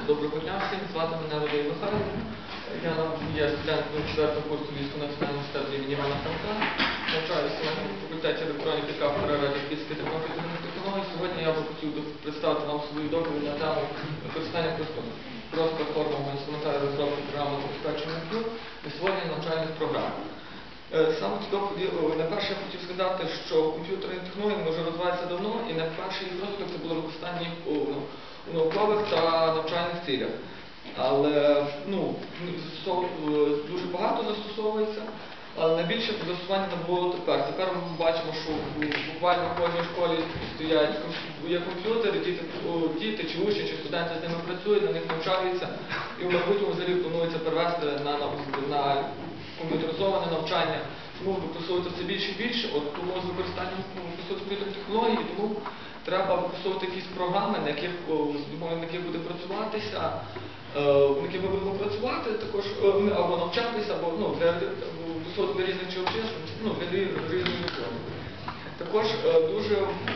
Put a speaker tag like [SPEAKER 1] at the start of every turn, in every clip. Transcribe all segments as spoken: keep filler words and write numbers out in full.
[SPEAKER 1] Доброго дня всім, звати мене Вадим Михайло. Я є студентом четвертого курсу Львівського національного університету імені Івана Франка. Навчаюся на факультеті електроніки кафедри радіофізики та комп'ютерних технологій. Сьогодні я би хотів представити вам свою доповідь на тему використання крос-платформового інструментарію розробки програмного забезпечення і створення навчальних програм. Саме доповіді, найперше я хотів сказати, що комп'ютерні технології вже розвиваються давно, і найперший їх розвиток це було використання їх у, у наукових та навчальних цілях. Але ну, дуже багато застосовується, але найбільше застосування було тепер. Тепер ми бачимо, що буквально в кожній школі стоять є комп'ютери, діти, діти чи учні, чи студенти з ними працюють, на них навчаються, і в майбутньому взагалі планується перевести на, на, на комп'ютеризоване навчання. Тому використовується все більше і більше, от тому з використанням комп'ютерних технологій, тому треба використовувати якісь програми, на яких, на яких буде працюватися, на яких ми будемо працювати, також або навчатися, або ну, для, для різних чи обчислень, ну, для різних методів. Також дуже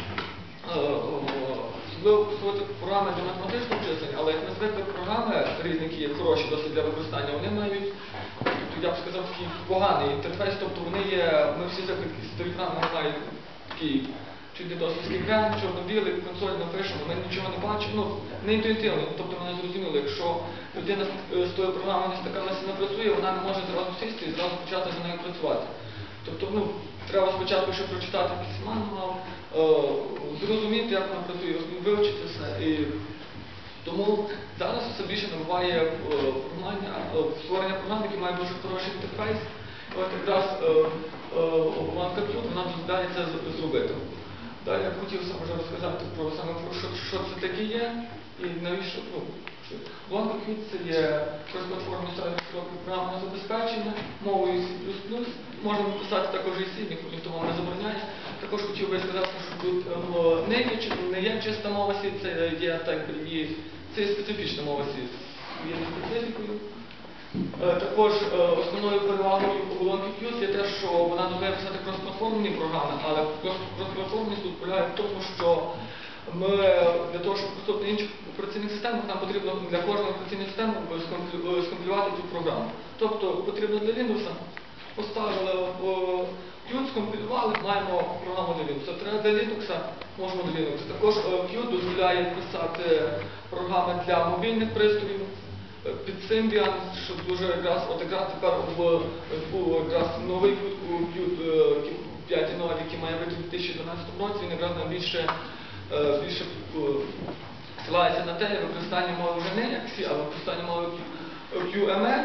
[SPEAKER 1] особливо використовувати програми для математичного обчислення, але як ми звикли програми різні, які є хороші досить для використання, вони мають, я б сказав, такий поганий інтерфейс, тобто вони є, ми всі звикли, старі програми мають такий чуть не досить екран, чорно-білий, консоль напишемо, ми нічого не бачимо, ну, не інтуїтивно, тобто ми не зрозуміли, якщо людина з тою програмою не стикалася, не працює, вона не може зразу сісти і зразу почати за нею працювати. Тобто, ну, треба спочатку ще прочитати якийсь мануал, зрозуміти, як вона працює, вивчити все. І тому зараз все більше набуває створення програм, які мають дуже хороший інтерфейс. От якраз оболонка Qt, вона дозволяє це зробити. Далі я б хотів вже розказати про саме про що, що це таке є і навіщо. Ну, оболонка Qt це є крос-платформний сервіс розробки програмного забезпечення мовою сі плюс плюс. Можна написати також і C, ніхто вам не забороняє. Також хотів би сказати, що тут ну, не, є, не є чиста мова C, це є так, і це є специфічна мова C з є специфікою. Також основною перевагою оболонки Qt є те, що вона дозволяє писати крос-платформні програми, але крос-платформність тут полягає в тому, що ми для того, щоб використовувати на інших операційних системах, нам потрібно для кожної операційної системи скомпілювати цю програму. Тобто потрібно для Windows, поставили в Qt, скомпілювали, маємо програму для Windows. Треба для Linux, можемо для Linux. Також Qt дозволяє писати програми для мобільних пристроїв. Під Symbian, що дуже якраз, от якраз тепер був якраз новий Qt п'ять точка нуль, який має вийти у дві тисячі дванадцятому році, він якраз більше, більше силається на те, використання мови вже не як C, а використання мови кью ем ел.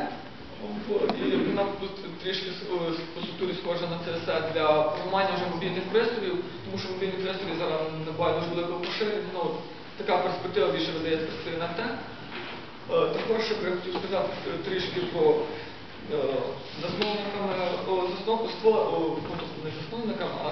[SPEAKER 1] І вона трішки по структурі схожа на сі ес ес для формування вже мобільних пристроїв, тому що мобільні пристрої зараз набувають дуже великого поширення. Ну, така перспектива більше видається на те. Також я хотів сказати трішки про засновниками, не засновниками, а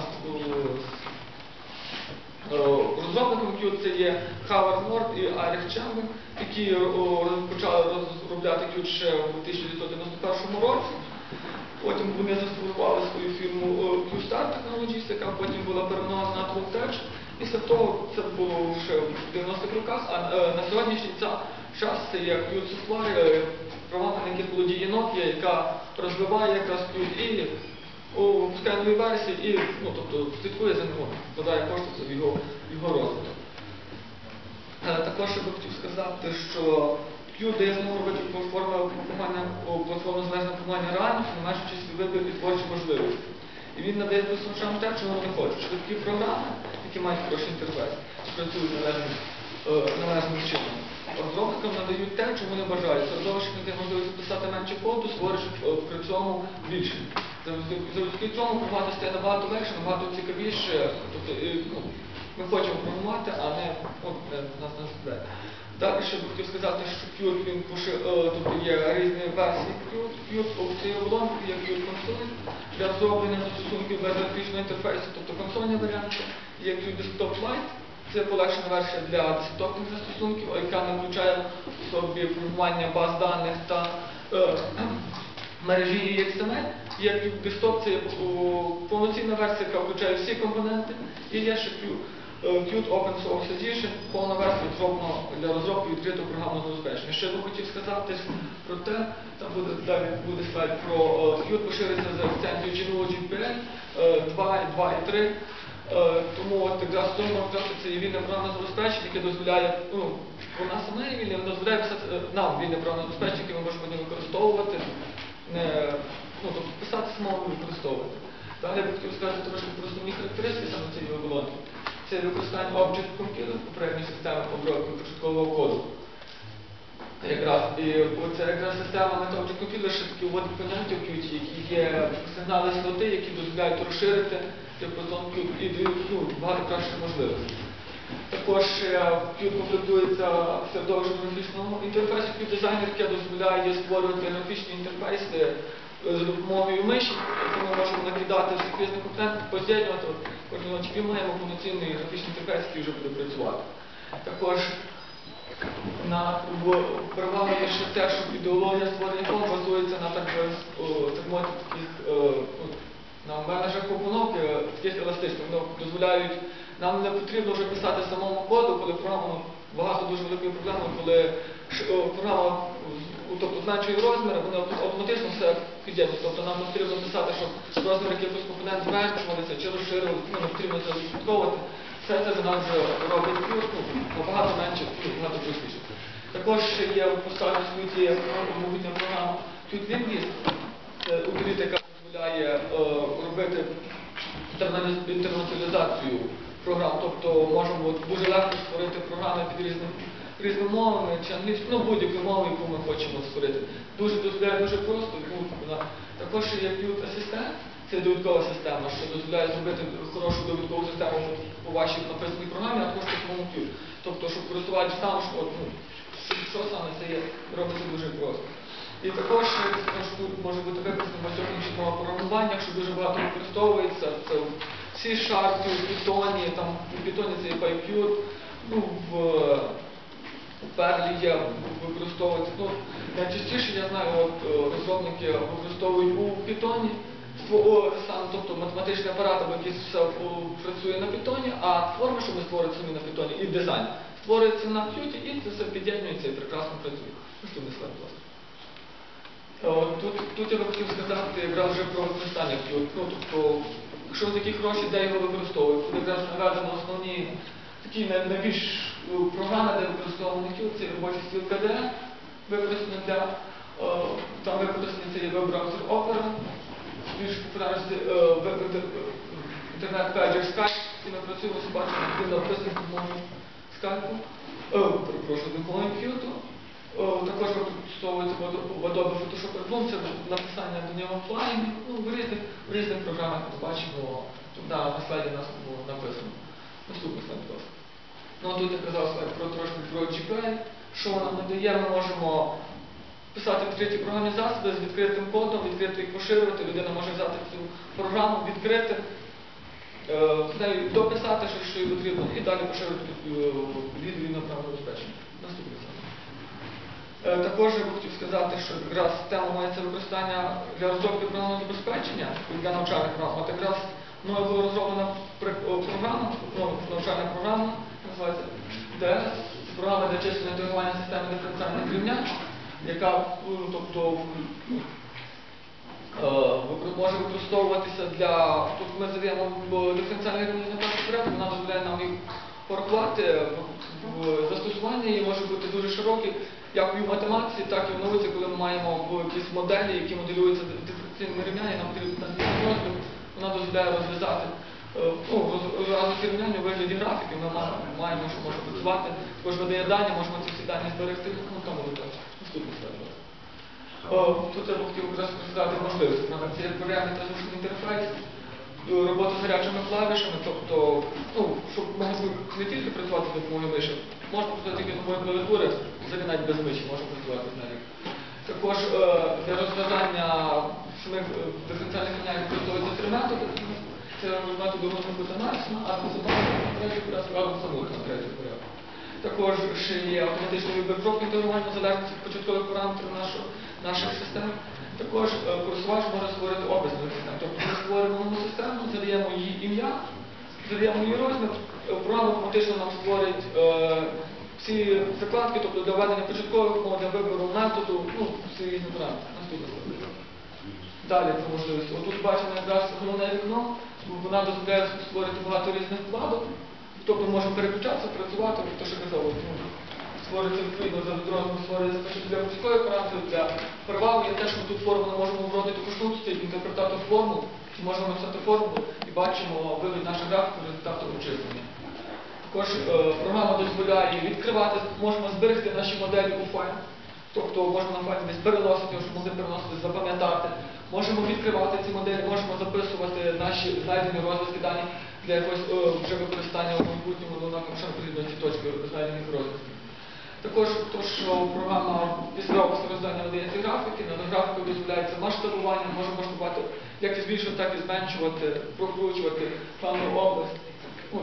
[SPEAKER 1] розробниками Qt це є Хавард Норд і Айріх Чембер, які почали розробляти Qt ще в тисяча дев'ятсот дев'яносто першому році. Потім вони заснували свою фірму Q-Star Technologies, яка потім була перейменована на Tech. Після того, це було ще в дев'яностих роках, а на сьогоднішній час це є Qt Software, програма, на яких володіє Nokia, яка розвиває якраз Qt і випускає нові версії і, ну, тобто, слідкує за нього, вкладає кошти в його, його розвиток. Також я би хотів сказати, що Qt дає змогу робити платформу залежне випробування реальності, намагаючись вибір і творчі можливості. І він надає користувачам те, чого вони хочуть. Швидкі програми, які мають хороший інтерфейс, працюють належним, належним чином. Розробникам надають те, чого вони бажають. Середовище надає можливість писати менше коду, створюючи при цьому більше. Завдяки цьому програмувати стає набагато легше, набагато цікавіше. Тобто, ну, ми хочемо програмувати, а не от, нас не складає. Далі ще б хотів сказати, що Qt, він пошир, тобто є різні версії Qt. Qt в цій оболонці є Qt консоль для розроблення застосунків без графічного інтерфейсу, тобто консольні варіанти, є Qt Desktop Lite. Це полегшена версія для десктопних застосунків, яка не включає в собі формування баз даних та е, мережі і ікс ем ель. Є Qt Desktop, це повноцінна версія, яка включає всі компоненти. І є ще Qt Open Source Edition, повна версія зроблена для розробки відкритого програмного забезпечення. Ще я би хотів сказати про те, там буде, далі буде слайд про Qt пошириться за ліцензією Genealogy пі ел два і три. Тому от якраз в тому це є вільне програмне забезпечення, яке дозволяє, ну, вона сама є вільне, вона дозволяє писати нам вільне програмне забезпечення, яке ми можемо не використовувати, не, ну, тобто писати самому і використовувати. Далі я б хотів сказати трошки про основні характеристики саме цієї оболонки. Це використання Object Compiler, попередньої системи обробки початкового коду. Якраз, і це якраз система Meta Object Compiler ще таки вводить поняття в Qt, які є сигнали слоти, які дозволяють розширити диапазон Qt і дають, ну, багато кращих можливостей. Також Qt комплектується середовищем графічного інтерфейсу Qt Designer, яке дозволяє створювати графічні інтерфейси за допомогою миші, які ми можемо накидати в різних компонентах, поз'єднувати. Кожного чіпі маємо повноцінний графічний інтерфейс, який вже буде працювати. Також на перевагу є ще те, що ідеологія створення коду базується на так мовити таких на менеджерах компоновки, таких еластичних. Вони дозволяють, нам не потрібно вже писати самому коду, коли програма, ну, багато дуже великої проблеми, коли програма, тобто, зменшує розміри, вони автоматично все під'єднують. Тобто нам не потрібно писати, щоб розмір якихось компонент зменшувалися чи розширювалися, ну, не потрібно це відслідковувати. Все це за нас робить Qt, ну, набагато менше, ну, багато простіше. Також є в поставленні світі могутня програма Qt Linguist, це утиліта, яка дозволяє е, робити інтернаціоналізацію програм. Тобто можемо дуже легко створити програми під різними різними мовами чи англійською, ну, будь-якою мовою, яку ми хочемо створити. Дуже дозволяє, дуже просто. Вона. Також є Qt Assistant, це додаткова система, що дозволяє зробити хорошу довідкову систему по вашій написаній програмі, а також по самому Qt. Тобто, щоб користувач сам, що, ну, що саме це є, робиться дуже просто. І також тут може бути використано в багатьох інших мовах програмування, що дуже багато використовується. Це в C-Sharp, в Python, там в Python це є PyQt, ну, в Perl є використовується. Ну, найчастіше, я знаю, от, розробники використовують у Python, сам, тобто математичний апарат, або якийсь все працює на Python, а форми, що ми створюємо самі на Python, і дизайн, створюється на Qt, і це все під'єднується і прекрасно працює. Наступний слайд, будь ласка. Тут, тут я би хотів сказати якраз вже про використання Qt. Ну, тобто, якщо такі гроші, де його використовують, тут якраз наведено основні такі найбільш програми, де використовуваний Qt, це робочий стіл кей ді і, використаний для, там використаний це є веб-браузер Opera, більш популярності інтернет-педжер Skype, і ми працюємо, бачимо, він написаний допомогою Skype, перепрошую, допомогою Qt. Також використовується в Adobe Photoshop Lightroom, це написання до нього файлів, ну, в різних, в різних програмах ми бачимо, тут на, на слайді у нас було написано. Наступний слайд, будь ласка. Ну, тут я казав про, трошки про джі пі ел, що нам надає, ми можемо писати відкриті програмні засоби з відкритим кодом, відкрити їх поширювати, людина може взяти цю програму, відкрити, з нею дописати, що, що їй потрібно, і далі поширювати відповідно програмне забезпечення. Наступний слайд. Також я хотів сказати, що якраз тема мається використання для розробки програмного забезпечення, для навчальних програм. От якраз мною була розроблена програма, навчальна програма, називається ді ес, це програма для численного інтегрування системи диференціальних рівнянь, яка, тобто, може використовуватися для, тут ми задаємо диференціальні рівняння на перший порядок, вона дозволяє нам їх порахувати, застосування її може бути дуже широке, як і в математиці, так і в науці, коли ми маємо якісь моделі, які моделюються диференційними рівняннями, нам потрібно розгляд, вона дозволяє розв'язати, ну, розв'язати рівняння у вигляді графіки, ми маємо, що може працювати, також видає дані, можемо ці всі дані зберегти, ну, тому виключно. Наступний слайд. Тут я б хотів якраз розказати можливості. Це є програмний та звучний інтерфейс, робота з гарячими клавішами, тобто, ну, щоб могли не тільки працювати з допомогою миші, можна працювати тільки з допомогою клавіатури, взагалі навіть без миші можна працювати з нею. Також е, для розв'язання самих диференціальних рівнянь використовуються три методи. Це методи розрахунку та Марсона, а на третій порядку, разом самого на третій порядку. Також ще є автоматичний вибір крок інтегрування в залежності від початкових параметрів нашого, наших систем. Також е, користувач може створити образну систему. Тобто ми створюємо нову систему, задаємо її ім'я, задаємо її розмір, програма автоматично нам створить е, всі закладки, тобто для введення початкових мов, для вибору методу, ну, всі різні параметри. Наступне. Далі це можливість. Отут бачимо якраз головне вікно, вона дозволяє створити багато різних вкладок, тобто можемо переключатися, працювати, то що казав, ну, створюється відповідно за відрозвитку, створюється для початкової параметри, для переваги є те, що ми тут формулу можемо вводити конструкції, інтерпретатор формул, можемо написати формулу і бачимо вивід наших графіків результату обчислення. Також е, програма дозволяє відкривати, можемо зберегти наші моделі у файл, тобто можемо на файлі десь переносити, щоб могли переносити, запам'ятати. Можемо відкривати ці моделі, можемо записувати наші знайдені розв'язки дані для якогось е, вже використання в майбутньому, ну, нам якщо потрібно ці точки знайдених розв'язків. Також, то, що програма після опису роздання видає ці графіки, на графіку дозволяється масштабування, можемо масштабувати як і збільшувати, так і зменшувати, прокручувати певну область. Ну,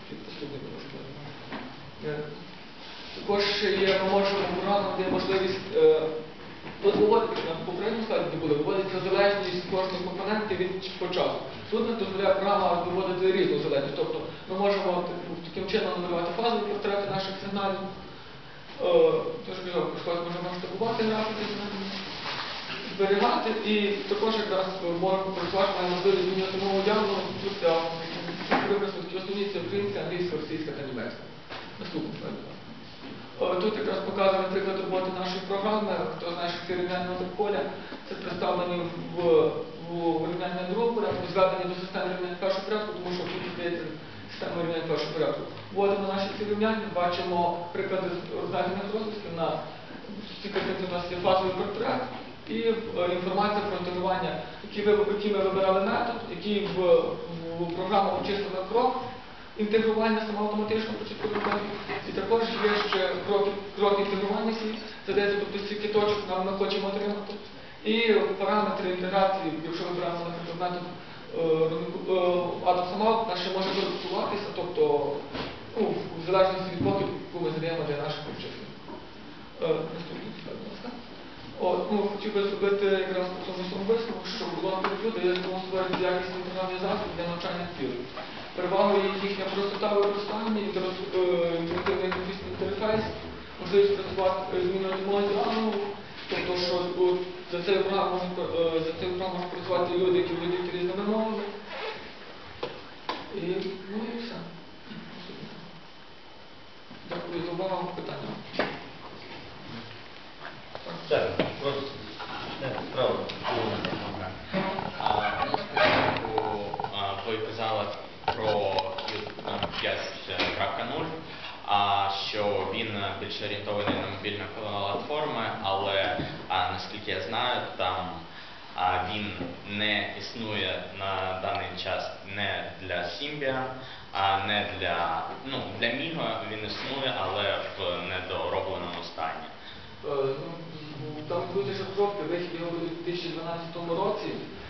[SPEAKER 1] також є, ми можемо програму, де можливість е, виводити, на попередньому слайді не було, виводиться залежність кожних компонентів від початку. Тут нас дозволяє програма виводити різну залежність, тобто ми можемо таким чином намалювати фазові портрети наших сигналів. Тож, можемо масштабувати графіки, зберігати і також якраз можемо працювати, маємо можливість змінювати мову явно, тут використати такі основні це українська, англійська, російська та німецька. Наступний слайд. Тут якраз показує приклад роботи нашої програми. Хто знає, що це рівняння поля, це представлені в, в рівняння другого порядку, зведені до системи рівняння першого порядку, тому що тут здається система рівняння першого порядку. Вводимо наші ці рівняння, бачимо приклади знайдених розв'язків на цій картинці у нас є фазовий портрет і інформація про інтегрування, який ми вибирали метод, який в, в програму обчислено крок інтегрування самоавтоматично початкових методів. І також є ще кроки, кроки інтегрування всі, задається, тобто стільки точок нам ми хочемо отримати. І параметри інтеграції, якщо вибираємо, наприклад, метод Адам сама ще може коректуватися, тобто ну, в залежності від блоків, яку ми задаємо для наших обчислень. Наступний слайд, будь ласка. Ну, хотів би зробити якраз по цьому самому висновку, що блок перегляду є створювати якісні інтегральні засоби для навчання філ. Перевагою є їхня простота використання, інтерактивний графічний інтерфейс, можливість працювати, змінювати мову, тобто, що за цією програмою можуть працювати люди, які володіють різними мовами. І, ну і все. Дякую за увагу. Питання.
[SPEAKER 2] Так, просто. Справа.
[SPEAKER 3] Ви казали про п'ять крапка нуль, що він більш орієнтований на мобільні платформи, але наскільки я знаю, там він не існує на даний час не для Symbian, не для, ну, для Migo він існує, але в недоробленому стані.
[SPEAKER 1] Там буде ще пробки, вихід його буде у дві тисячі дванадцятому році.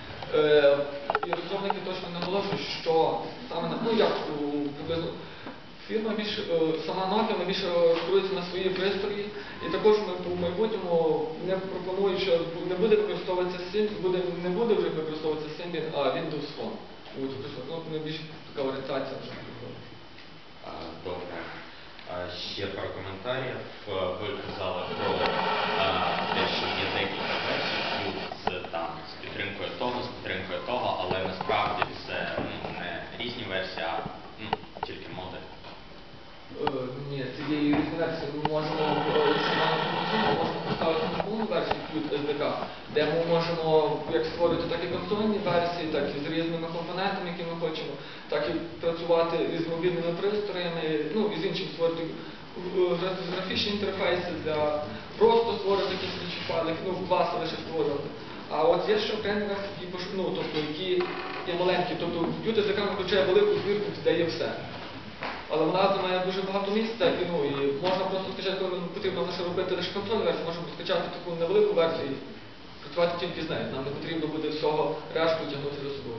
[SPEAKER 1] І розробники точно наголошують, що саме, ну як, приблизно, фірма більше, сама Nokia найбільше керується на свої пристрої, і також ми в майбутньому не пропонують, що не буде використовуватися Symbian, буде, не буде вже використовуватися Symbian, а Windows Phone. Ну, найбільш така орієнтація вже приходить.
[SPEAKER 3] Добре. Ще пару коментарів. Ви казали про те, що є декілька версій з, там, з підтримкою того, з підтримкою того, але насправді це ну, не різні версії, а ну, тільки модель.
[SPEAKER 1] Е, ні, цієї різні версії ми можемо, якщо нам можемо поставити на повну версію Qt ес ді кей, де ми можемо як створити так і консольні версії, так і з різними компонентами, які ми хочемо, так і працювати із мобільними пристроями, ну і з іншим створити графічні інтерфейси для просто створити якісь інші файли, ну в класи лише створювати. А от є ще окремі версії, які, ну, тобто, які є маленькі, тобто Qt ес ді кей включає велику збірку, де є все. Але вона займає дуже багато місця, і, ну, і можна просто скачати, коли потрібно лише робити лише контрольну версію, можемо скачати таку невелику версію і працювати тільки з нею. Нам не потрібно буде всього решту тягнути за собою.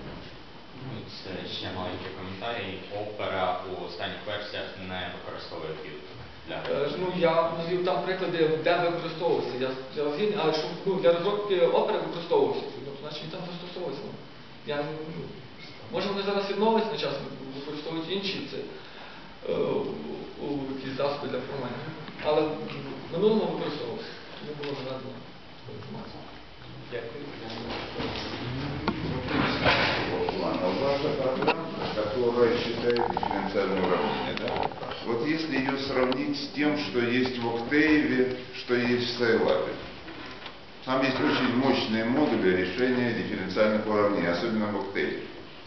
[SPEAKER 3] Це ще маленький коментарій. Opera у останніх версіях не використовує Qt. Для...
[SPEAKER 1] Е, ну, я навів там приклади, де використовувався. Я, я згідний, але що, ну, для розробки Opera використовувався. Ну, значить він там застосовувався. Я, ну, Може вони зараз відмовились на час, використовують інші це, е, у, у якісь засоби для формування. Але в минулому використовувалися, тому було заведено інформацію.
[SPEAKER 2] Дякую.
[SPEAKER 4] Ладно, ваша программа, которая считает дифференциальное уравнение, да? Вот если ее сравнить с тем, что есть в Octave, что есть в Scilab, там есть очень мощные модули решения дифференциальных уравнений, особенно в Octave.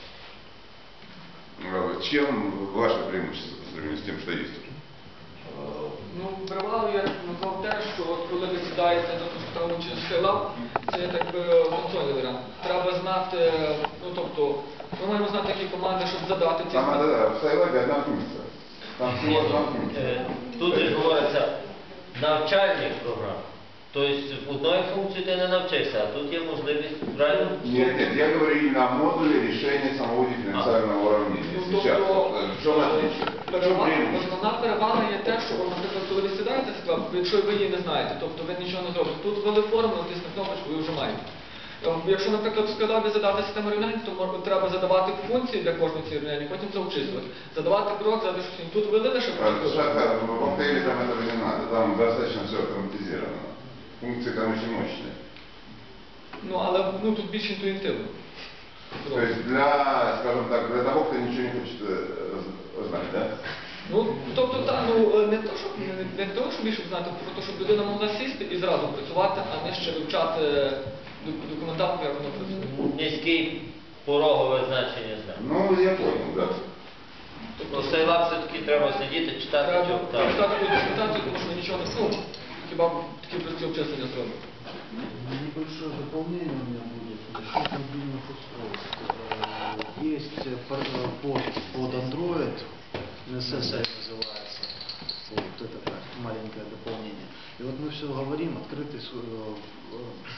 [SPEAKER 4] Чем ваше преимущество по сравнению с тем, что есть уже?
[SPEAKER 1] Е, Ну, перевагою я назвав те, що от коли ви сідаєте за тому чи Scilab, це так би консольний варіант. Треба знати, ну тобто, ми маємо знати, які команди, щоб задати ці
[SPEAKER 4] Там
[SPEAKER 1] команди.
[SPEAKER 4] да, да, в Scilab одна функция. Там всего одна функция.
[SPEAKER 2] Е, Тут же говориться навчальні програми. Тобто в одної функції ти не навчишся, а тут є можливість правильно?
[SPEAKER 4] Нет, нет, я говорю именно о модуле решения самого дифференциального уравнения.
[SPEAKER 1] Ну,
[SPEAKER 4] Сейчас.
[SPEAKER 1] тобто,
[SPEAKER 4] Вот, в чем отличие? В чем
[SPEAKER 1] перевага-
[SPEAKER 4] преимущество?
[SPEAKER 1] Основна перевага є те, що, наприклад, коли ви сідаєте за склад, якщо ви її не знаєте, тобто ви нічого не зробите. Тут ввели формулу, тисне кнопочку і вже маєте. Е, Якщо, наприклад, в складові задати систему рівнянь, то мож- треба задавати функції для кожної цієї рівняння, потім це обчислювати. Задавати крок, задати щось. Тут ввели лише
[SPEAKER 4] А,
[SPEAKER 1] просто.
[SPEAKER 4] Шаха, в Octave там этого не надо, там достаточно все автоматизировано. Функции там очень мощные.
[SPEAKER 1] Ну, але ну, тут більш інтуїтивно.
[SPEAKER 4] То есть для, скажем так, для того, кто ничего не хочет э, знать, да?
[SPEAKER 1] Ну, тобто, та, ну, не то, щоб, не, не того, щоб більше знати, про те, щоб людина могла сісти і зразу працювати, а не ще вивчати док- документацію, як воно працює.
[SPEAKER 2] Низький порогове значення знає.
[SPEAKER 4] Ну, я понял, да.
[SPEAKER 2] Ну, Scilab все-таки треба сидіти, читати,
[SPEAKER 1] Треба
[SPEAKER 2] чи так.
[SPEAKER 1] прочитати цю документацію, тому що нічого не ну, хіба такі прості обчислення зробити.
[SPEAKER 5] Небольшое дополнение у меня будет насчет мобильных устройств. Э, Есть э, пор- э, порт под Android, эн эс эс называется. Вот это так, маленькое дополнение. И вот мы все говорим, открытый с- э,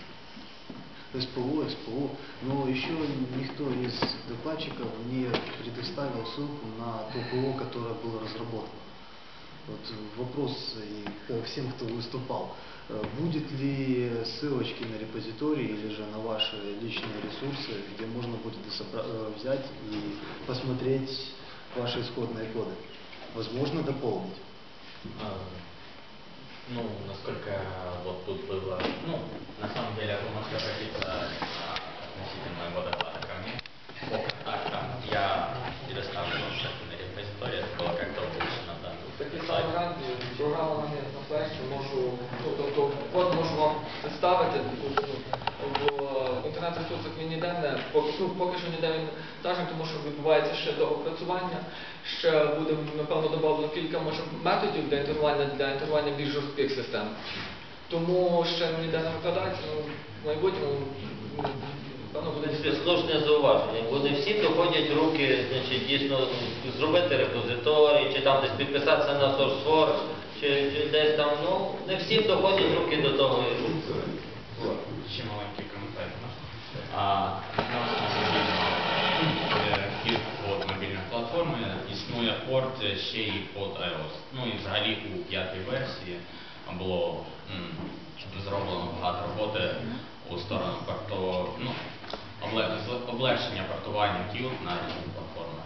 [SPEAKER 5] э, эс пэ о, эс пэ о, но еще никто из докладчиков не предоставил ссылку на то ПО, которое было разработано. Вот вопрос и к всем, кто выступал. Э, Будет ли ссылочки на репозитории или же на ваши личные ресурсы, где можно будет собра- э, взять и посмотреть ваши исходные коды? Возможно дополнить?
[SPEAKER 3] А, Ну, насколько вот тут было, ну, на самом деле вы можете обратиться а, относительно моего доклада ко мне. По контактам я предоставлю ссылки на репозиторий, это было как-то улучшено, да.
[SPEAKER 1] Такі самі варіанти, програма на на флешці, можу, ну, тобто код можу вам представити, ну, в інтернет-ресурсах він ніде не, поки, ну, поки що ніде він зажив, тому що відбувається ще до опрацювання, ще буде, напевно, додано кілька, може, методів для інтегрування, для інтегрування більш жорстких систем. Тому ще ніде не викладається, ну, в майбутньому, напевно,
[SPEAKER 2] В
[SPEAKER 1] буде
[SPEAKER 2] принципі, слушне зауваження, бо не всі доходять руки, значить, дійсно зробити репозиторій, чи там десь підписатися на SourceForge, чи, чи десь там, ну, не всі доходять руки до того.
[SPEAKER 3] Ще маленький коментар. А, відносно мобільного е, Qt под мобільної платформи існує порт ще й под iOS. Ну і взагалі у п'ятій версії було м, зроблено багато роботи у сторону порту, ну, обле- з- облегшення портування Qt на різні платформи.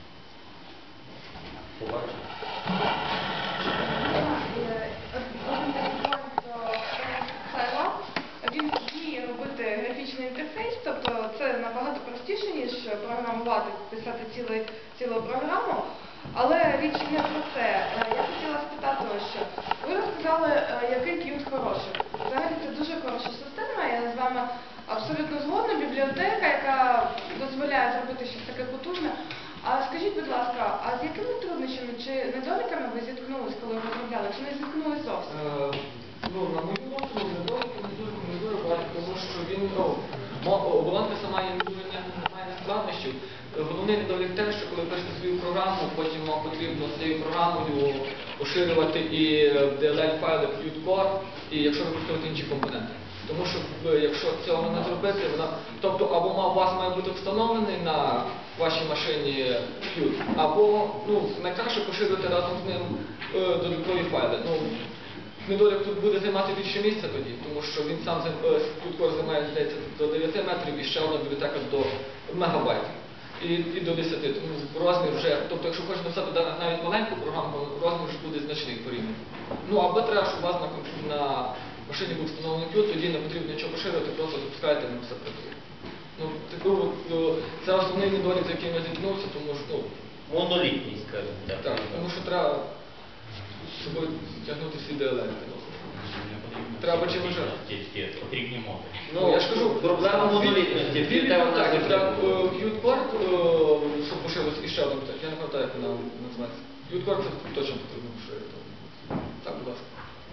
[SPEAKER 2] Побачимо.
[SPEAKER 6] Scilab, він вміє робити графічний інтерфейс, тобто це набагато простіше, ніж програмувати, писати цілий, цілу програму. Але річ не про це. Е, Я хотіла спитати ось що. Ви розказали, е, який Qt хороший. Взагалі це дуже хороша система, я з вами абсолютно згодна, бібліотека, яка дозволяє зробити щось таке потужне. А скажіть, будь ласка, а з якими труднощами чи недоліками ви зіткнулись, коли розробляли? Чи не зіткнулись зовсім?
[SPEAKER 1] Е, Ну, на мою думку, недоліки не дуже, не дуже багато, тому що він, ну, мо- оболонка сама є не дуже не має складнощів. Е, Головний недолік те, що коли пишете свою програму, потім вам потрібно з цією програмою поширювати і ді ел ел-файли Qt-Core, і якщо використовувати інші компоненти. Тому що е, якщо цього не зробити, вона, тобто або ма- у вас має бути встановлений на вашій машині Qt, або ну, найкраще поширювати разом з ним е, додаткові файли. Ну, недолік тут буде займати більше місця тоді, тому що він сам Qt-Core займає, здається, до дев'яти метрів і ще одна бібліотека до мегабайтів. і, і до десяти. Тому розмір вже, тобто якщо хочеш написати да- навіть маленьку програму, розмір вже буде значний порівняно. Ну або треба, щоб у вас на, комп- на машині був встановлений Qt, тоді не потрібно нічого поширювати, просто запускаєте і все працює. Ну, таку, от, ну, це основний недолік, з яким я зіткнувся, тому що, ну,
[SPEAKER 2] Монолітність, скажімо так.
[SPEAKER 1] так, тому що треба з собою тягнути всі діалекти. Ну. Треба чи вже?
[SPEAKER 3] Тільки потрібні мови.
[SPEAKER 1] Ну, я ж кажу,
[SPEAKER 2] проблема монолітності.
[SPEAKER 1] Він
[SPEAKER 2] Qt вона
[SPEAKER 1] так,
[SPEAKER 2] завжди
[SPEAKER 1] треба
[SPEAKER 2] була.
[SPEAKER 1] Qt-Core, щоб поширилось і ще один, так, я не пам'ятаю, як вона називається. Qt-Core це точно потрібно поширити. Так, будь ласка.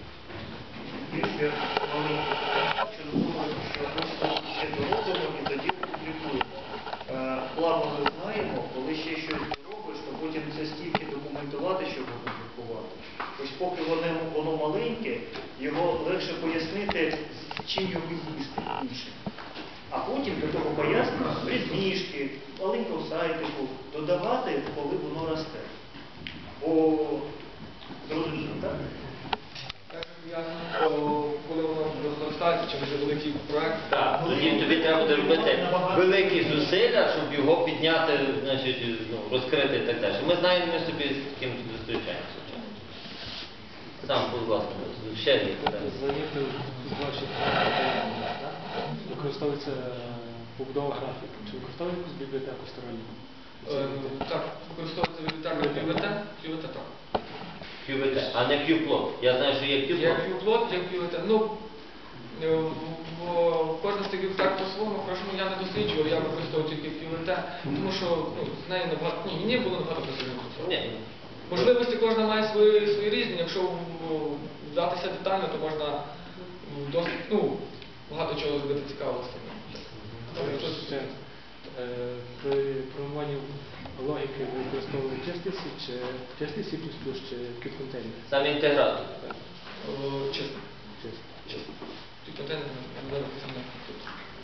[SPEAKER 5] Є маленькі що думають, що ми ще доробимо і тоді опублікуємо. Е, Плавно ми знаємо, коли ще щось доробиш, то потім це стільки документувати, щоб опублікувати. Ось поки воно, воно маленьке, його легше пояснити, з чим його їсти інше. А потім до того пояснення різніжки, маленького сайтику додавати, коли воно росте. Бо зрозуміло, так?
[SPEAKER 1] Так, я, о, коли воно розростається, чи вже великий проект,
[SPEAKER 2] Так, тоді тобі треба буде робити великі зусилля, щоб його підняти, значить, ну, розкрити і так далі. Ми знаємо, ми собі з таким зустрічаємося. Сам, будь ласка, ще є питання.
[SPEAKER 7] Заявки з ваших програм, так? Використовується побудова графіки. Чи використовує якусь бібліотеку сторонню?
[SPEAKER 1] е, так, використовується бібліотека QVT, QVT, так.
[SPEAKER 2] QVT, а не Qplot. Я знаю, що є
[SPEAKER 1] Є
[SPEAKER 2] Qplot.
[SPEAKER 1] Qplot, є QVT. Ну, е, в- в- кожен з таких так по-своєму, хорошо, ну, я не досліджував, я використовую тільки QVT, тому що ну, з нею набагато, ні, мені було набагато працювати.
[SPEAKER 2] Ні.
[SPEAKER 1] Можливості кожна має свої, свої різні, якщо в- вдатися детально, то можна м, досить, ну, багато чого зробити цікавого з цим. Тобто,
[SPEAKER 7] Ще, е, При програмуванні логіки ви використовували чистий C, чи чистий C++, чи Qt-контейнер?
[SPEAKER 2] Сам інтегратор.
[SPEAKER 1] о, чесно,
[SPEAKER 7] Чистий.
[SPEAKER 1] чесно. Тут контейнер не зараз саме тут.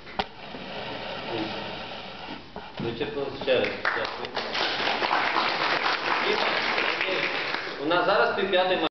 [SPEAKER 2] Вичерпали ще раз. Дякую. І- і- У нас зараз пів п'ятої